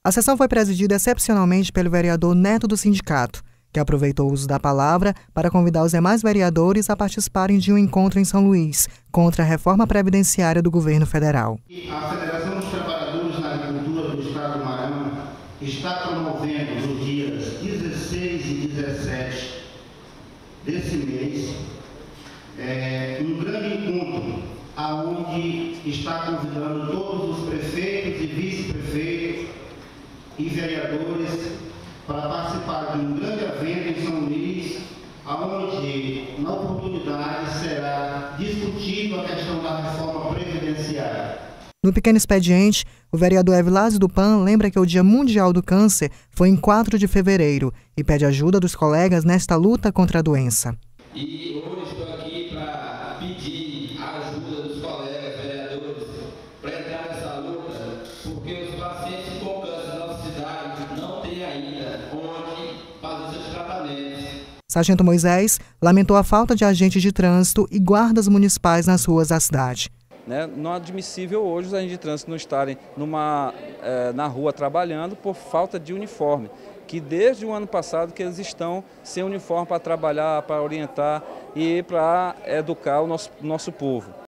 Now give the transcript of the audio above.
A sessão foi presidida excepcionalmente pelo vereador Neto do sindicato, que aproveitou o uso da palavra para convidar os demais vereadores a participarem de um encontro em São Luís contra a reforma previdenciária do governo federal. A Federação dos Trabalhadores na Agricultura do Estado do Maranhão está promovendo nos dias 16 e 17 desse mês um grande encontro, onde está convidando todos os prefeitos e vice-prefeitos e vereadores para participar de um grande evento em São Luís, onde, na oportunidade, será discutido a questão da reforma previdenciária. No pequeno expediente, o vereador Evilásio do PAN lembra que o Dia Mundial do Câncer foi em 4 de fevereiro e pede ajuda dos colegas nesta luta contra a doença. E hoje estou aqui para pedir a ajuda dos colegas vereadores para entrar nessa luta, porque os pacientes com câncer da nossa cidade não têm ainda onde fazer seus tratamentos. Sargento Moisés lamentou a falta de agentes de trânsito e guardas municipais nas ruas da cidade. Não é admissível hoje os agentes de trânsito não estarem na rua trabalhando por falta de uniforme, que desde o ano passado que eles estão sem uniforme para trabalhar, para orientar e para educar o nosso povo.